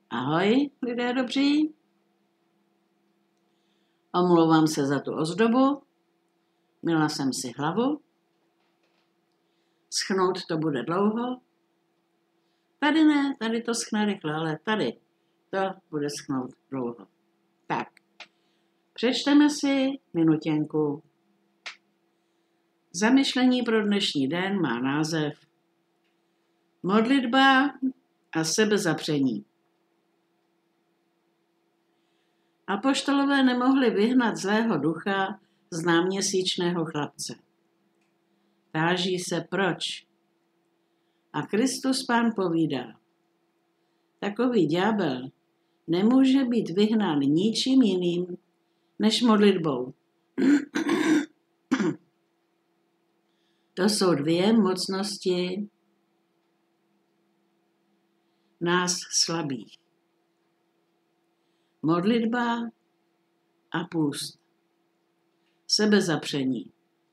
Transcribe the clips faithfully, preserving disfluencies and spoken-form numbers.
Ahoj, lidé dobří. Omlouvám se za tu ozdobu. Myla jsem si hlavu. Schnout to bude dlouho. Tady ne, tady to schne rychle, ale tady to bude schnout dlouho. Tak, přečteme si minutěnku. Zamyšlení pro dnešní den má název Modlitba a sebezapření. Apoštolové nemohli vyhnat zlého ducha z náměsíčného chlapce. Táží se proč. A Kristus Pán povídá, takový ďábel nemůže být vyhnán ničím jiným než modlitbou. To jsou dvě mocnosti nás slabých. Modlitba a půst. Sebezapření.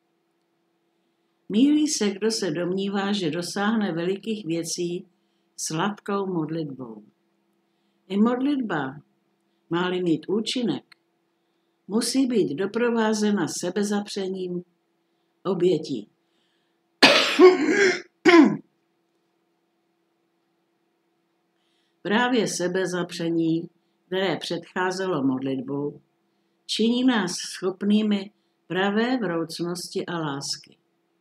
Mýlí se, kdo se domnívá, že dosáhne velikých věcí sladkou modlitbou. I modlitba, má-li mít účinek, musí být doprovázena sebezapřením obětí. Právě sebezapření, které předcházelo modlitbou, činí nás schopnými pravé vroucnosti a lásky.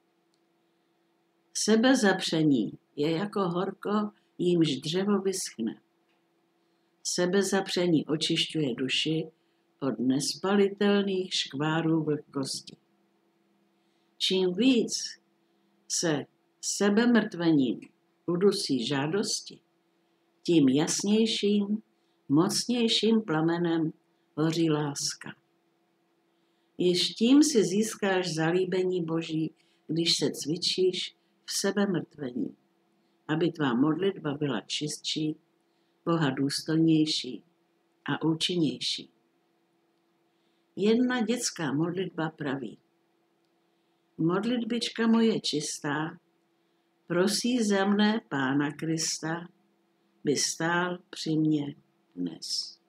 Sebezapření je jako horko, jímž dřevo vyschne. Sebezapření očišťuje duši od nespalitelných škvárů vlhkosti. Čím víc se sebemrtvením udusí žádosti, tím jasnějším, mocnějším plamenem hoří láska. Již tím si získáš zalíbení Boží, když se cvičíš v sebemrtvení, aby tvá modlitba byla čistší, Boha důstojnější a účinnější. Jedna dětská modlitba praví: Modlitbička moje čistá, prosí za mne Pána Krista, by stál při mně dnes.